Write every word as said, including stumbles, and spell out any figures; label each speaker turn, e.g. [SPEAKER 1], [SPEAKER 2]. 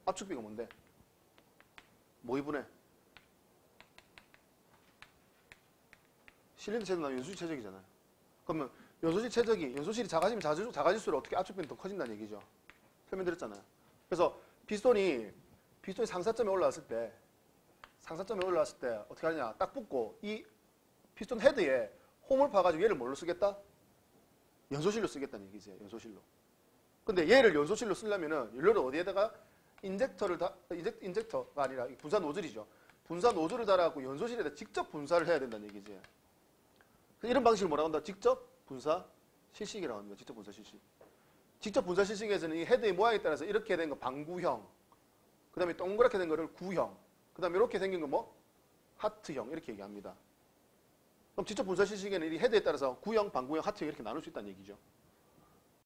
[SPEAKER 1] 압축비가 뭔데? 모의분해. 실린더 최적 나오면 연소실 최적이잖아요. 그러면 연소실 최적이, 연소실이 작아지면 작아질, 작아질수록 어떻게 압축비는 더 커진다는 얘기죠. 설명드렸잖아요. 그래서 피스톤이, 피스톤이 상사점에 올라왔을 때, 상사점에 올라왔을 때 어떻게 하느냐. 딱 붙고 이 피스톤 헤드에 홈을 파가지고 얘를 뭘로 쓰겠다? 연소실로 쓰겠다는 얘기지. 연소실로. 근데 얘를 연소실로 쓰려면은 연료를 어디에다가 인젝터를 다, 인젝, 인젝터가 아니라 분사 노즐이죠. 분사 노즐을 달아갖고 연소실에다 직접 분사를 해야 된다는 얘기지. 이런 방식을 뭐라고 한다? 직접 분사 실식이라고 합니다. 직접 분사 실식. 직접 분사 실식에서는 이 헤드의 모양에 따라서 이렇게 된 거 방구형, 그 다음에 동그랗게 된 거를 구형, 그 다음에 이렇게 생긴 거 뭐? 하트형 이렇게 얘기합니다. 그럼 직접 분사 실식에는 이 헤드에 따라서 구형, 방구형, 하트형 이렇게 나눌 수 있다는 얘기죠.